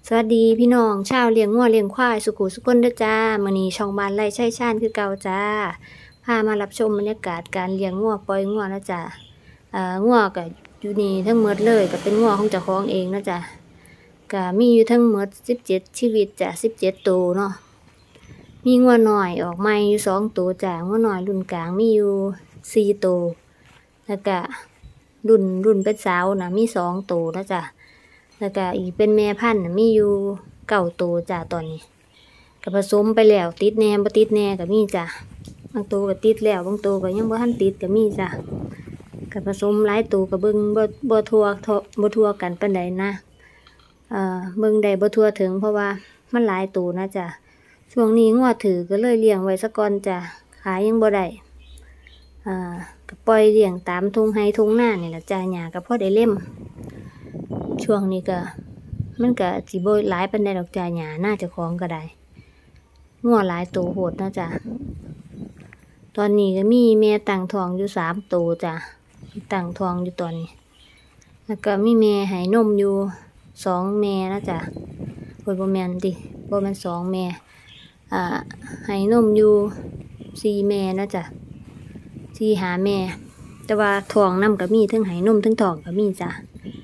สวัสดีพี่น้องชาวเลี้ยงงัวเลี้ยงควายสุขุสุขคนเด้อจ้ามื้อนี้ช่องบ้านไร่ไร่ชาญคือเก่าจ้าพามารับชมบรรยากาศการเลี้ยงงัวปล่อยงัวนะจ้างัวก็อยู่นี่ทั้งหมดเลยก็เป็นงัวของเจ้าของเองนะจ้าก็มีอยู่ทั้งหมด17ชีวิตจ้ะ17ตัวเนาะมีงัวน้อยออกใหม่อยู่2ตัวจ้างัวน้อยรุ่นกลางมีอยู่4ตัวแล้วก็รุ่นเป็นสาวน่ะมี2ตัวนะจ้าแล้วก็อีกเป็นแม่พันธุ์มีอยู่9ตัวจ้าตอนนี้ก็ผสมไปแล้วติดแน่บ่ติดแน่ก็มีจ้าบางตัวก็ติดแล้วบางตัวก็ยังบ่ทันติดก็มีจ้าก็ผสมหลายตัวก็เบิ่งบ่ทั่วกันปานใดนะเบิ่งได้บ่ทั่วถึงเพราะว่ามันหลายตัวนะจ้าช่วงนี้งัวถือก็เลยเลี้ยงไว้ซะก่อนจ้าขายยังบ่ได้ก็ปล่อยเลี้ยงตามทุ่งไร่ทุ่งนานี่ล่ะจ้าหญ้าก็พอได้เล็มช่วงนี้ก็มันก็สิบ่หลายปานใดดอกจ้าหญ้าน่าเจ้าของก็ได้งัวหลายตัวโหดเนาะจ้าตอนนี้ก็มีแม่ตั้งท้องอยู่3ตัวจ้าตั้งท้องอยู่ตอนนี้แล้วก็มีแม่ให้นมอยู่2แม่นะจ้าบ่แม่นติบ่แม่น2แม่ให้นมอยู่4แม่นะจ้า4-5แม่แต่ว่าท้องนำก็มีทั้งให้นมทั้งท้องก็มีจ้า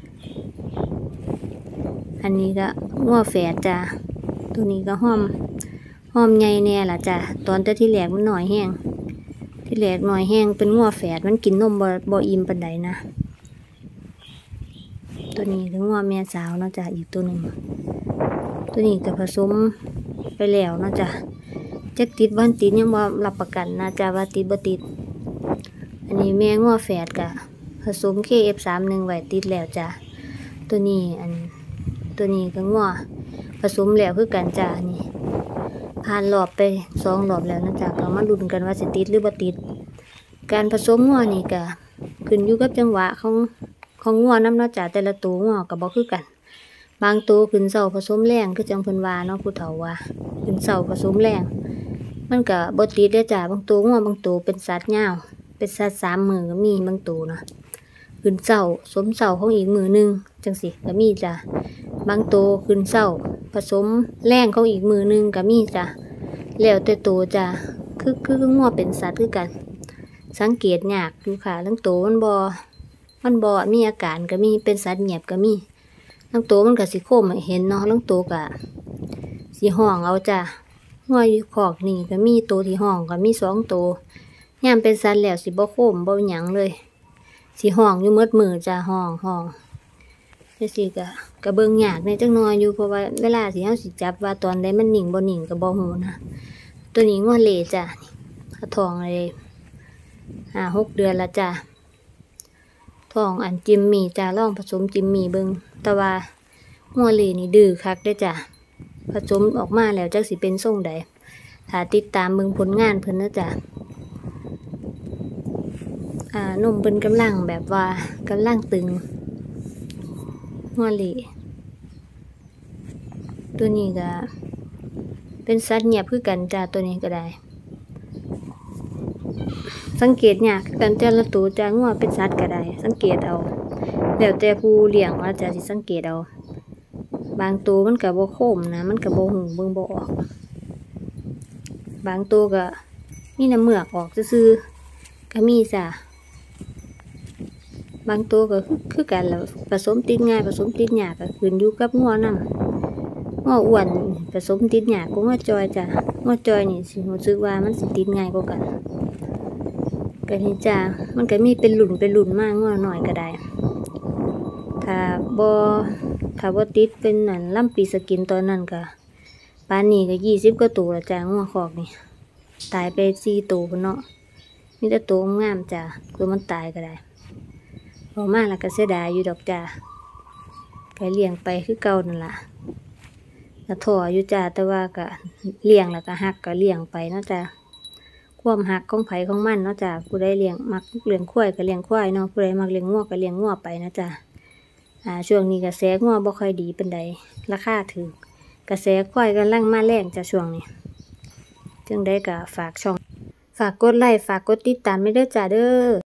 อันนี้ก็งัวแฝดจ้าตัวนี้ก็หอมใหญ่แน่ล่ะจ้าตอนแต่ที่แรกมันน้อยแห้งที่แรกน้อยแห้งเป็นงัวแฝดมันกินนมบ่อิ่มปานใดนะตัวนี้คืองัวแม่สาวเนาะจ้าอีกตัวหนึ่งตัวนี้ก็ผสมไปแล้วเนาะจ้าจักติดบ่ติดยังบ่รับประกันนะจ้าว่าติดบ่ติดอันนี้แม่งัวแฝดก็ผสม KF31 ไว้ติดแล้วจ้าตัวนี้ก็งัวผสมแล้วคือกันจ้านี่ผ่านรอบไป2รอบแล้วนะจ้าก็มาลุ้นกันว่าสิติดหรือบ่ติดการผสมงัวนี่ก็ขึ้นอยู่กับจังหวะของงัวนำเนาะจ้าแต่ละตัวงัวก็บ่คือกันบางตัวขึ้นเช้าผสมแรงคือจังเพิ่นว่าเนาะผู้เฒ่าว่าขึ้นเช้าผสมแรงมันก็บ่ติดเด้อจ้าบางตัวงัวบางตัวเป็นสัตว์ยาวเป็นสัตว์3มื้อก็มีบางตัวเนาะขึ้นเช้าสมเช้าของอีกมื้อนึงจังซี่ก็มีจ้าบางตัวขึ้นเช้าผสมแรงของอีกมื้อนึงก็มีจ้าแล้วแต่ตัวจ้าคืองัวเป็นสัตว์คือกันสังเกตยากอยู่ค่ะทั้งตัวมันบ่มีอาการก็มีเป็นสัตว์เงียบก็มีทั้งตัวมันก็สิโคมให้เห็นเนาะทั้งตัวก็สิห้องเอาจ้างัวอยู่คอกนี่ก็มีตัวที่ห้องก็มี2ตัวยามเป็นสัตว์แล้วสิบ่โคมบ่หยังเลยสิห้องอยู่หมดมื้อจ้าห้องจังซี่ก็เบิ่งยากในจักหน่อยอยู่เพราะว่าเวลาที่เฮาสิจับว่าตอนใดมันนิ่งบ่นิ่งก็บ่ฮู้นะตัวนี้งัวเหล่จ้านี่ท้องเลย5-6 เดือนละจ้าท้องอันจิมมี่จ้าลองผสมจิมมี่เบิ่งแต่ว่างัวเหล่นี่ดื้อคักเด้อจ้าผสมออกมาแล้วจักสิเป็นทรงใดถ้าติดตามเบิ่งผลงานเพิ่นนะจ้านมเพิ่นกำลังแบบว่ากำลังตึงงัวเหล่ตัวนี้ก็เป็นสัตว์เงียบคือกันจ้าตัวนี้ก็ได้สังเกตยากคือกันแต่ละตัวจ้างัวเป็นสัตว์ก็ได้สังเกตเอาแล้วแต่ผู้เลี้ยงว่าจะสิสังเกตเอาบางตัวมันก็บ่คมนะมันก็บ่หูเบิ่งบ่ออกบางตัวก็มีน้ำเหมือกออกซื่อๆก็มีจ้าบางตัวก็คือกันแล้วผสมติดง่ายผสมติดยากก็ขึ้นอยู่กับงัวนำงัวอ้วนผสมติดยากกว่างัวจอยจ้ะงัวจอยนี่สิรู้สึกว่ามันสิติดง่ายกว่ากันก็นี่จ้ามันก็มีเป็นรุ่นมากงัวน้อยก็ได้ถ้าบ่ติดเป็นนั่นลำปีสกินตอนนั้นก็ปานนี้ก็20กว่าตัวแล้วจ้างัวคอกนี่ตายไป4ตัวพุ่นเนาะมีแต่ตัวงามจ้าตัวมันตายก็ได้ออกมาแล้วก็เสียดายอยู่ดอกจ้าก็เลี้ยงไปคือเก่านั่นล่ะก็ท้ออยู่จ้าแต่ว่าก็เลี้ยงแล้วก็ฮักก็เลี้ยงไปเนาะจ้าความฮักของไผของมันเนาะจ้าผู้ใดมักเลี้ยงควายก็เลี้ยงควายเนาะผู้ใดมักเลี้ยงงัวก็เลี้ยงงัวไปนะจ้าช่วงนี้กระแสงัวบ่ค่อยดีปานใดราคาถูกกระแสควายกำลังมาแรงจ้าช่วงนี้จึงได้ก็ฝากกดไลค์ฝากกดติดตามไว้เด้อจ้าเด้อ